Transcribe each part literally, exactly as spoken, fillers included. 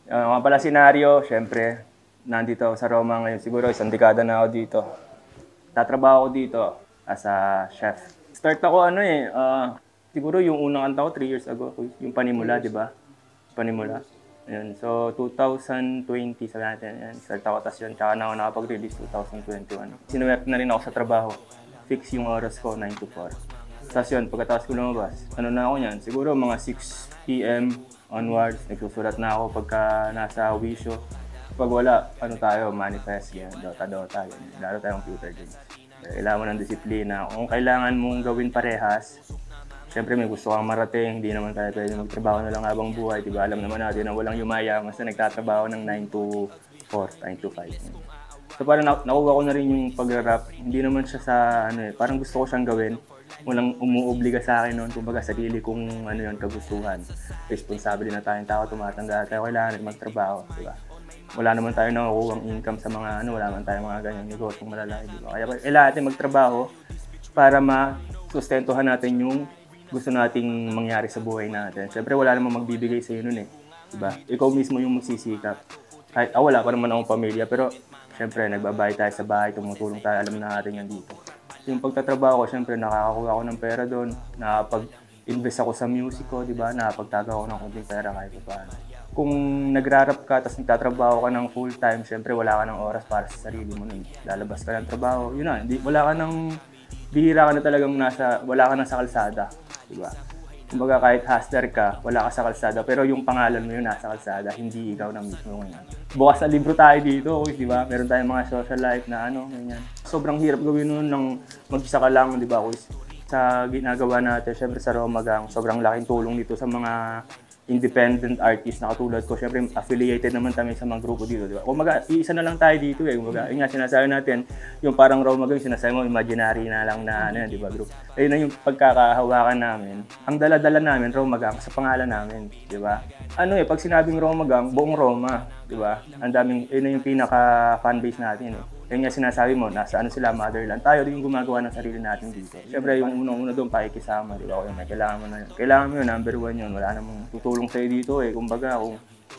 Uh, mga pala senaryo, syempre, nandito ako sa Roma ngayon. Siguro isang dekada na ako dito. Tatrabaho ako dito as a chef. Start ako ano eh, uh, siguro yung unang kanta ko three years ago, yung Panimula, di ba? Panimula. Ayun. So, twenty twenty, sabi natin, yan. Start ako, tapos yun, tsaka na ako nakapag-release twenty twenty-one. Sinuwerte na rin ako sa trabaho. Fix yung oras ko, nine to four. Tapos yun, pagkatapos ko lumabas, ano na ako yan? Siguro mga six p m onwards, nagsusulat na ako pagka nasa wisyo. Pag wala, ano tayo, manifest, yan, Dota-Dota, yan. Lalo tayong computer games. Kailangan mo ng disiplina. Kung kailangan mong gawin parehas, siyempre may gusto kang marating, hindi naman tayo pwede magtrabaho na lang habang buhay. Diba? Alam naman natin na walang yumaya, mas na nagtatrabaho ng nine to four, nine to five. So parang nakuha ko na rin yung pag-rap. Hindi naman siya sa, ano eh, parang gusto ko siyang gawin. Walang umuobliga sa akin noon, kumbaga sarili kong ano yun, kagustuhan. Responsable na tayong tao, tumatanda tayo, kailangan rin magtrabaho. Diba? Wala naman tayo nakukuha ang income sa mga ano, wala naman tayo mga ganyang negosyong malalaki. Diba? Kaya kailangan natin magtrabaho para ma-sustentuhan natin yung gusto nating mangyari sa buhay natin. Siyempre, wala namang magbibigay sa iyo nun eh. Diba? Ikaw mismo yung magsisikap. Kahit, ah, wala pa naman akong pamilya, pero siyempre, nagbabayad tayo sa bahay, tumutulong tayo, alam na natin yan dito. Yung pagtatrabaho ko, siyempre, nakakakuha ako ng pera doon, nakapag-invest ako sa music ko, diba? Nakapagtaga ako ng kunting pera kahit paano. Kung nagrarap ka, tapos nagtatrabaho ka ng full-time, siyempre, wala ka ng oras para sa sarili mo nun. Lalabas ka ng trabaho, yun na, di, wala ka ng, bihira ka na talagang nasa, wala ka na sa kalsada. Diba? Kumbaga kahit hustler ka, wala ka sa kalsada, pero yung pangalan mo yun nasa kalsada, hindi ikaw na mismo ngayon. Bukas na libro tayo dito, di ba? Meron tayong mga social life na ano, ganyan. Sobrang hirap gawin nun ng mag-isa ka lang, di ba? Sa ginagawa natin, syempre sa Romagang, sobrang laking tulong dito sa mga independent artist na katulad ko. Siyempre, affiliated naman kami sa mga grupo dito, di ba? Kumaga, iisa na lang tayo dito eh. Kumaga, yun nga, sinasabi natin, yung parang Romagang, sinasabi mo, imaginary na lang na, ano yan, di ba, group. Ayun na yung pagkakahawakan namin. Ang dala-dala namin, Romagang, sa pangalan namin, di ba? Ano eh, pag sinabing Romagang, buong Roma, di ba? Ang daming, yun na yung pinaka-fanbase natin eh. Yung nga sinasabi mo, nasa ano sila, motherland. Tayo din yung gumagawa ng sarili natin dito. Siyempre, yung unang-una doon, pakikisama, di ba? Kung may kailangan mo na yun. Kailangan mo yun, number one yun. Wala namang tutulong sa'yo dito eh. Kumbaga, kung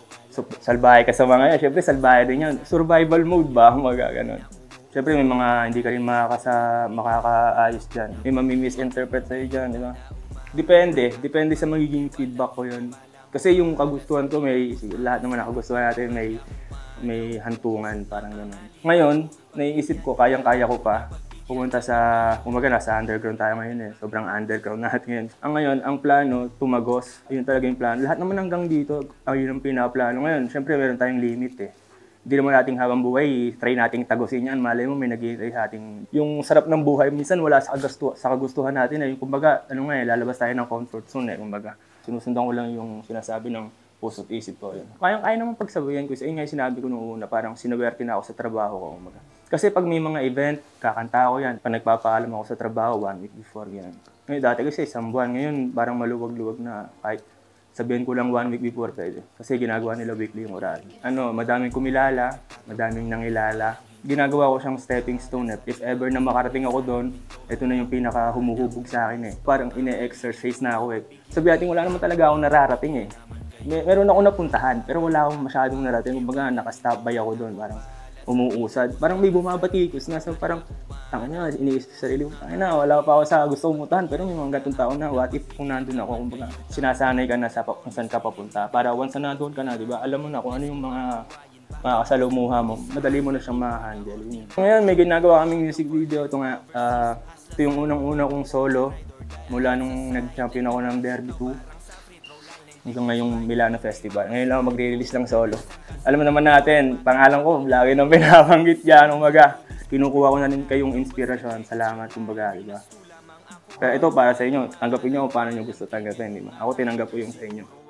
salbahe ka sa mga yan, siyempre, salbahe din yan. Survival mode ba? Kumaga, ganun. Siyempre, may mga hindi ka rin makakasa, makakaayos dyan. May mamimisinterpret sa'yo dyan, di ba? Depende. Depende sa magiging feedback ko yun. Kasi yung kagustuhan ko, may, lahat naman na kagustuhan natin, may may hantungan, parang gano'n. Ngayon, naiisip ko, kayang-kaya ko pa pumunta sa, kumaga nasa underground tayo ngayon eh. Sobrang underground natin ngayon. Ang ngayon, ang plano, tumagos. Ayun talaga yung plano. Lahat naman hanggang dito, ayun ang pinaplano. Ngayon, syempre meron tayong limit eh. Hindi naman nating habang buhay, try nating tagusin yan. Malay mo, may nag-i-try sa ating... Yung sarap ng buhay, minsan wala sa, kagustu sa kagustuhan natin eh. Kumbaga, ano nga eh, lalabas tayo ng comfort zone eh. Kumbaga, sinusundan ko lang yung sinasabi ng puso't isip ko yun. Kaya-kaya naman pagsabayan ko. Ayun nga yung sinabi ko noong una, parang sinuwerte na ako sa trabaho ko. Umaga. Kasi pag may mga event, kakanta ako yan. Pag nagpapaalam ako sa trabaho, one week before yan. Ngayon, dati kasi isang buwan. Ngayon, parang maluwag-luwag na. Kahit sabihin ko lang one week before pwede. Kasi ginagawa nila weekly yung oral. Ano, madaming kumilala, madaming nangilala. Ginagawa ko siyang stepping stone. If ever na makarating ako doon, ito na yung pinaka humuhubog sa akin eh. Parang ine-exercise na ako eh. Sabi natin, wala naman talaga ako nararating eh. May, meron ako napuntahan, pero wala akong masyadong narating. Kumbaga, naka-stop by ako doon, parang umuusad. Parang may bumabatikos na, so parang, tanga niya, iniisip sa sarili ko, tanga na, wala pa ako sa gusto kong puntahan, pero may mga gatong tao na, what if kung nandun ako, kumbaga, sinasanay ka na sa kung saan ka papunta. Para once na nandun ka na, di ba, alam mo na kung ano yung mga mga kasalumuha mo, madali mo na siyang ma-handle. Ngayon, may ginagawa kaming music video. Ito nga, uh, ito yung unang-una kong solo, mula nung nag-champion ako ng Derby two. Hanggang ngayong Milano Festival. Ngayon lang magre-release ng solo. Alam mo naman natin, pangalan ko, lagi nang pinabanggit dyan. Umaga, kinukuha ko na rin kayong inspirasyon. Salamat, kumbaga, di ba? Pero ito para sa inyo, tanggapin nyo kung paano nyo gusto tanggapin, di ba? Ako tinanggap ko yung sa inyo.